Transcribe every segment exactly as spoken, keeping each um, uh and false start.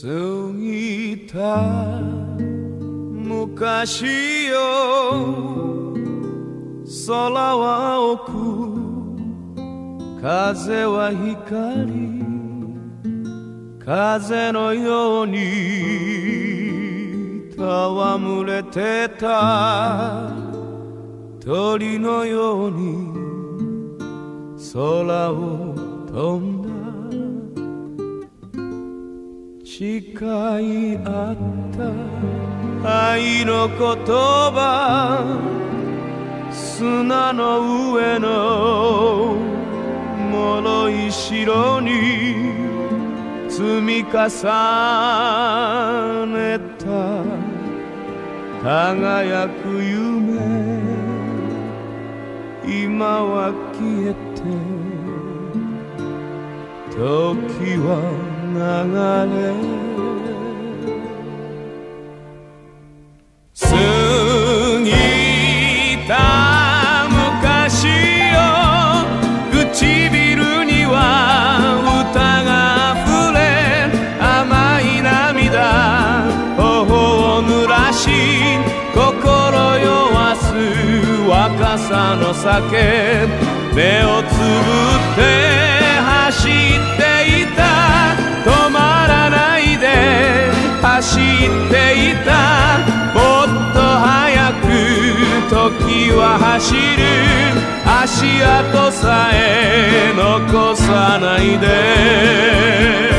過ぎた昔よ、空は青く風は光、風のように戯れてた鳥のように空を飛んだ。誓い合った愛の言葉、砂の上の脆い城に積み重ねた輝く夢、今は消えて時は流れ、過ぎた昔よ、唇には歌が溢れ、甘い涙頬を濡らし、心酔わす若さの酒、目をつぶって走っていた、止まらないで走っていた、もっと早く時は走る、足跡さえ残さないで。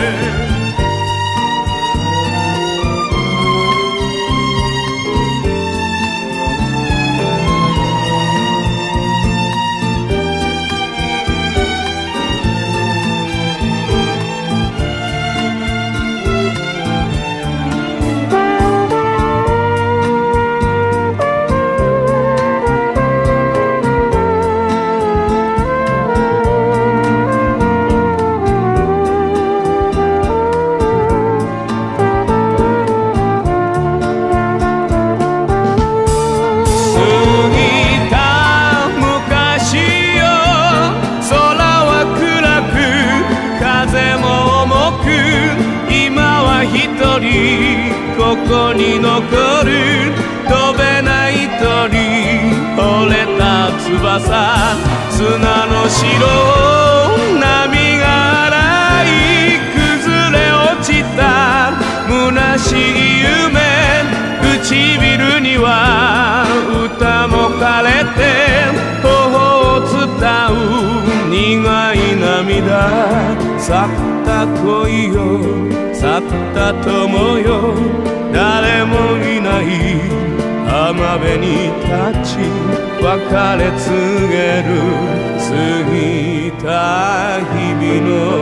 ここに残る飛べない鳥、折れた翼、砂の城を波が洗い、崩れ落ちた虚しい夢、唇には歌も枯れて頬を伝う苦い涙、去った恋よ去った友よ、誰もいない浜辺に立ち別れ告げる過ぎた日々の